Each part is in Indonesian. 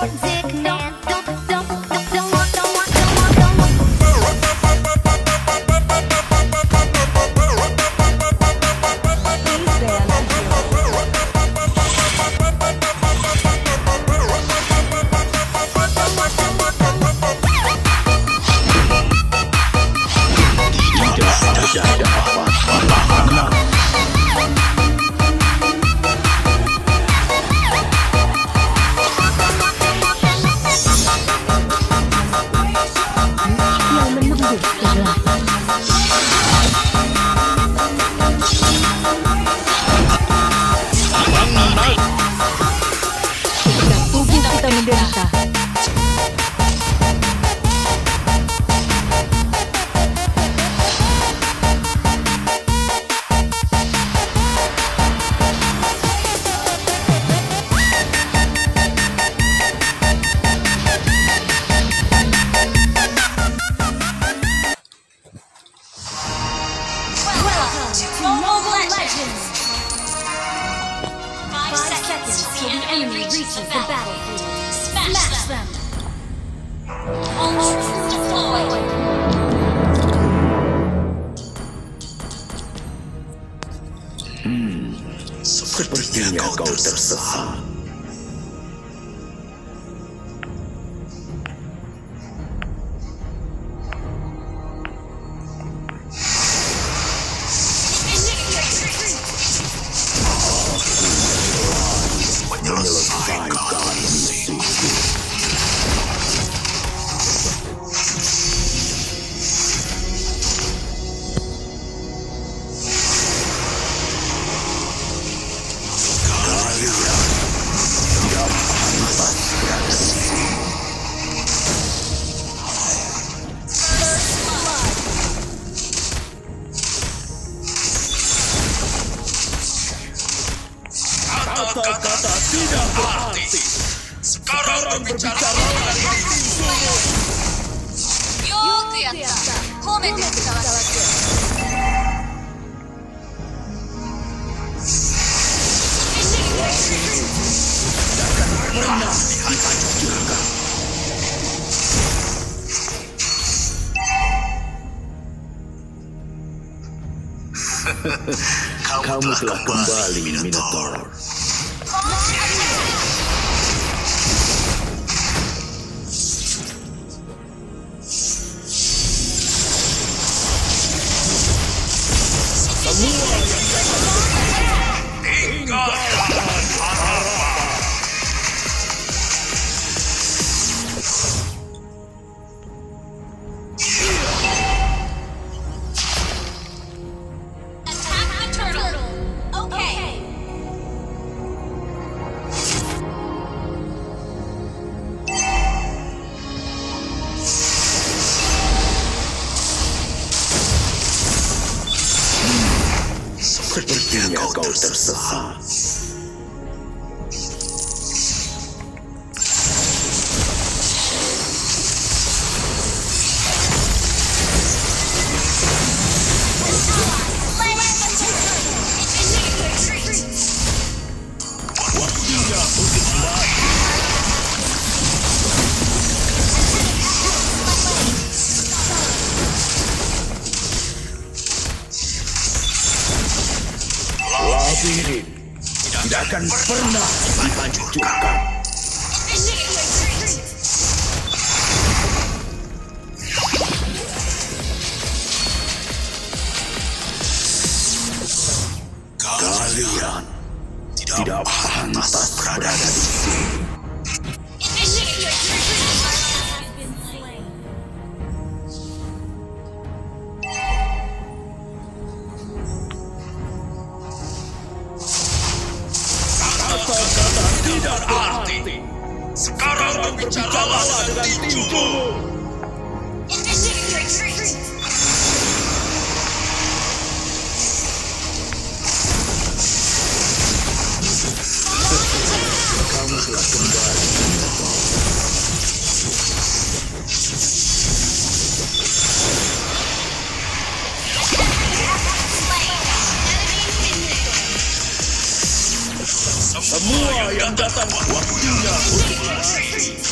Sepertinya kau tersesat. Menyelesaikan misi. Kata-kata tidak berarti. Sekarang berbicara dengan tinggi. Yoku yatta. Komete kudasai. Jangan pernah dihancurkan. Kamu telah kembali, Minotaur. Semua yang tinggalkan harapan. Attack the turtle. Okay. Sepertinya kau tersesat. Waktunya untuk mati. Labirin tidak akan pernah dihancurkan. Kalian tidak pantas berada di sini. Kata-kata tidak berarti. Sekarang berbicaralah dengan tinjumu. Kamu telah kembali, Minotaur. Semua yang datang waktunya untuk mati.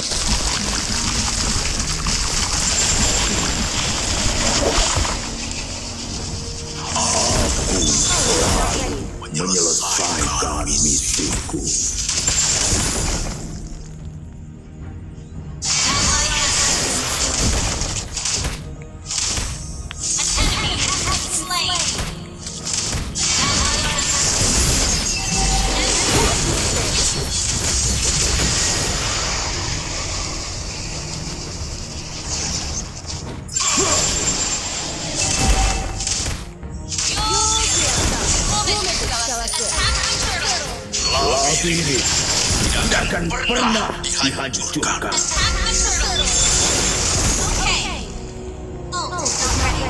akan pernah dihancurkan. Attack the turtle. Okay. Ult is not ready.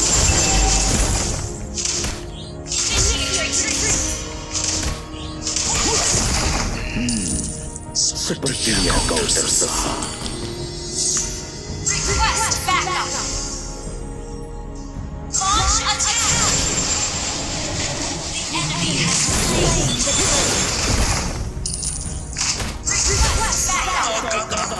Initiate retreat. Sepertinya kau tersesat. Request backup. Launch attack. The enemy has slain the turtle. Request backup.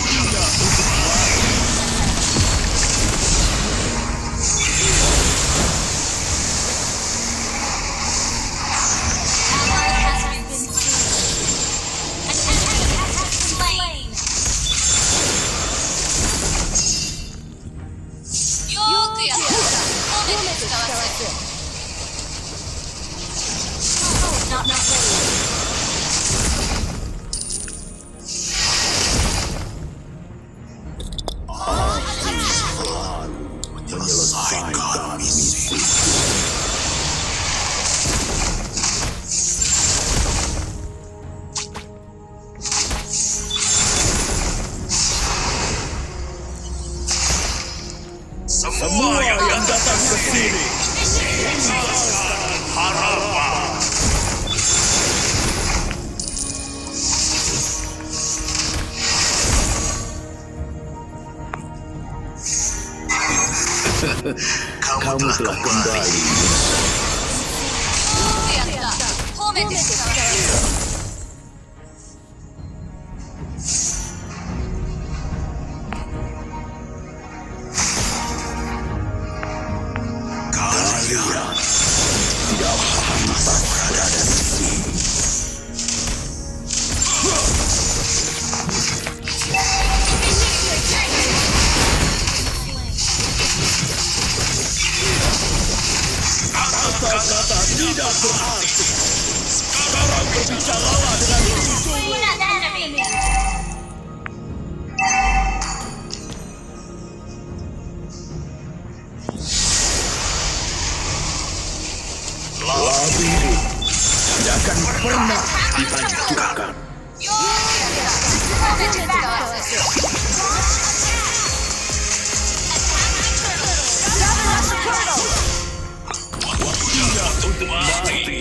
Ally has been slain. An enemy has been slain. Yokuya. Hold it, Skeleton. Oh, not ready. Menyelesaikan misi. Semua yang datang ke sini tinggalkan harapan. Kamu telah kembali. Kalian tidak pantas berada di sini. Kata-kata tidak berarti. Sekarang berbicaralah dengan Slain an enemy. Labirin tidak akan pernah dihancurkan. tidak untuk mati.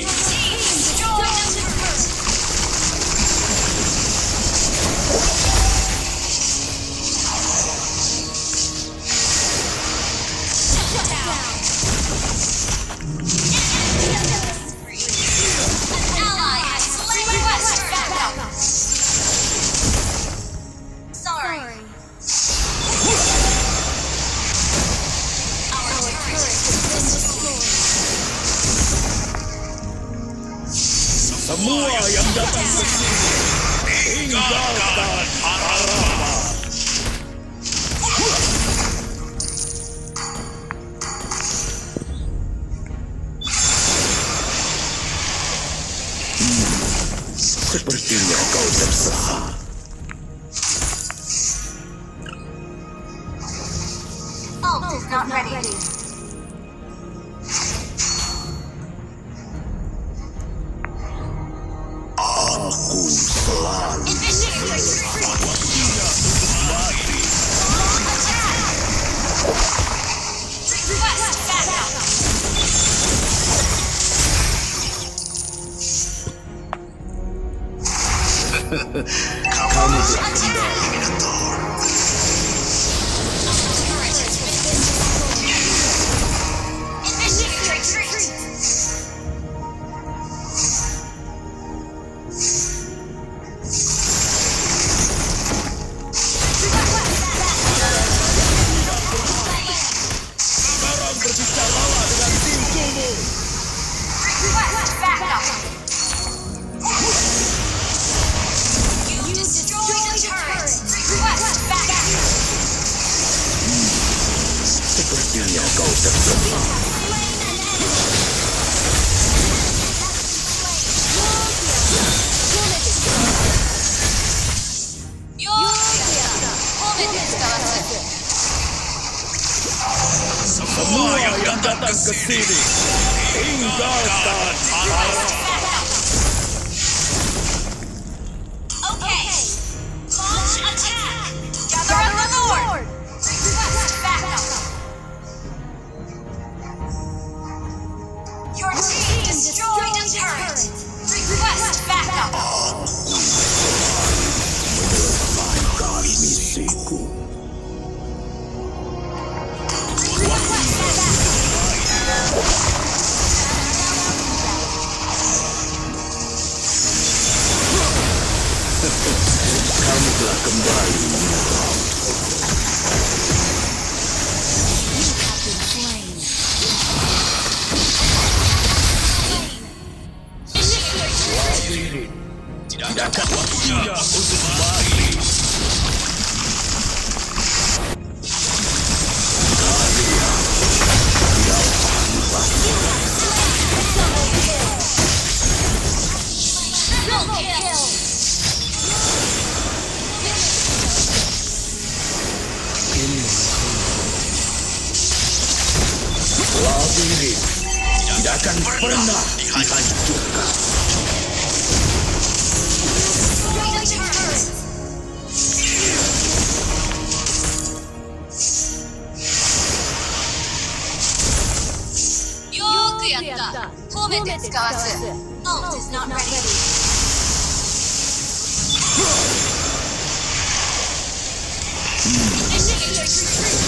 Semua yang datang ke sini tinggalkan harapan. Sepertinya kau tersesat. Ult is not ready. Aku selalu kamu telah kembali, Minotaur. Sekarang berbicaralah dengan timkumu. Sepertinya kau tersesat. Semua yang datang ke sini tinggalkan harapan. Okay. kembali, Minotaur. Tidak akan waktunya untuk mati. Labirin tidak akan pernah dihancurkan. Ult is not ready. Initiate retreat.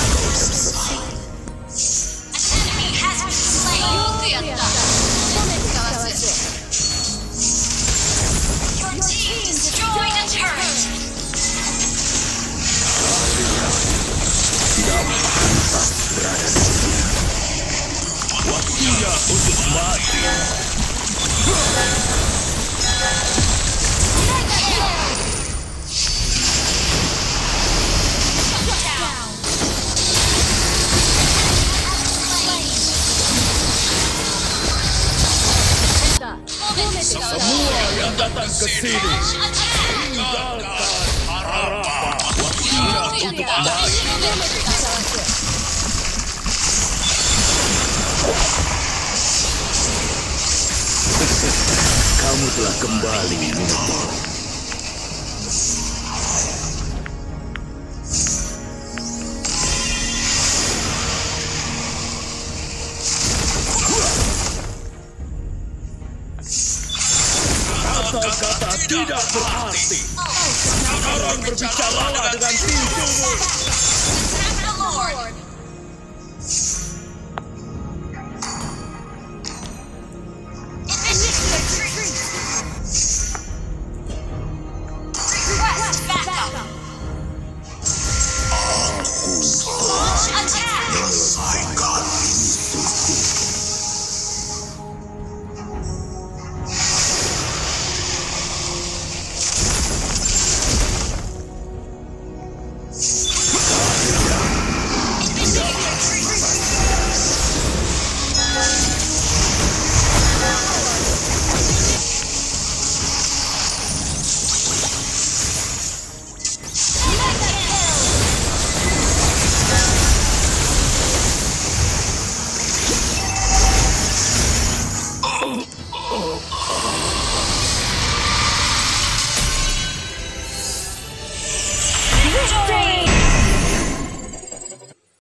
An enemy has been slain. Your team destroyed a turret. Tidak pantas berada di sini. Waktunya untuk mati. Semua yang datang ke sini tinggalkan harapan. Waktunya untuk mati. Kamu telah kembali, Minotaur. Kata-kata tidak berarti. Sekarang berbicaralah dengan tinjumu. Attack the Lord.